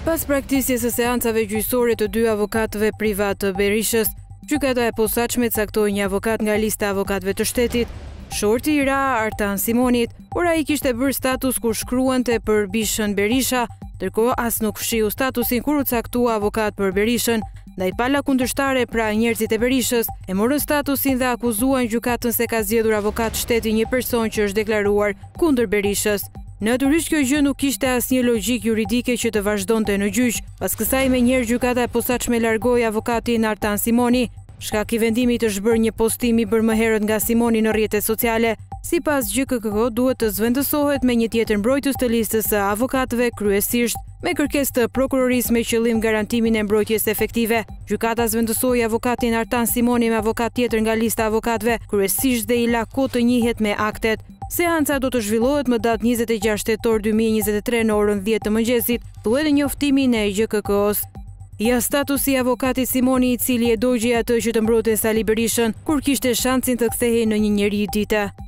Pas praktisjes së seancave gjyqësore të dy avokatëve privat të Berishës, gjykata e posaçme caktoi një avokat nga lista e avokatëve të shtetit, shorti i ra Artan Simonit, por ai kishte bërë status kur shkruante për Bishën Berisha, ndërkohë as nuk fshiu statusin kur u caktua avokat për Berishën. Ndaj pala kundërshtare pra njerëzit e Berishës e morën statusin dhe akuzuan gjykatën se ka zgjedhur avokat shteti një person që është deklaruar kundër Berishës. Natyrisht kjo gjë nuk kishte asnjë logjik juridike që të vazhdonte në gjyq. Pas kësaj menjëherë gjykata e posaçme largoi avokatin Artan Simoni. Shkak i vendimit është bërë një postim i bërë më herët nga Simoni në rrjetet sociale. Sipas GKK duhet të zvendësohet me një tjetër mbrojtës të listës së avokatëve, kryesisht me kërkesë të prokurorisë me qëllim garantimin e mbrojtjes efektive. Gjykata zvendësoi avokatin Artan Simoni me avokat tjetër nga lista e avokatëve, kryesisht dhe i la kohë të njihet me aktet. Seanca do të zhvillohet më datë 26 tetor 2023 në orën 10 të mëngjesit, thuhet në njoftimin e GKK-s. Ja statusi i avokatit Simoni i cili e dogji atë që të mbrojtën Sali Berishën kur kishte shansin të kthehej në një njeri dite.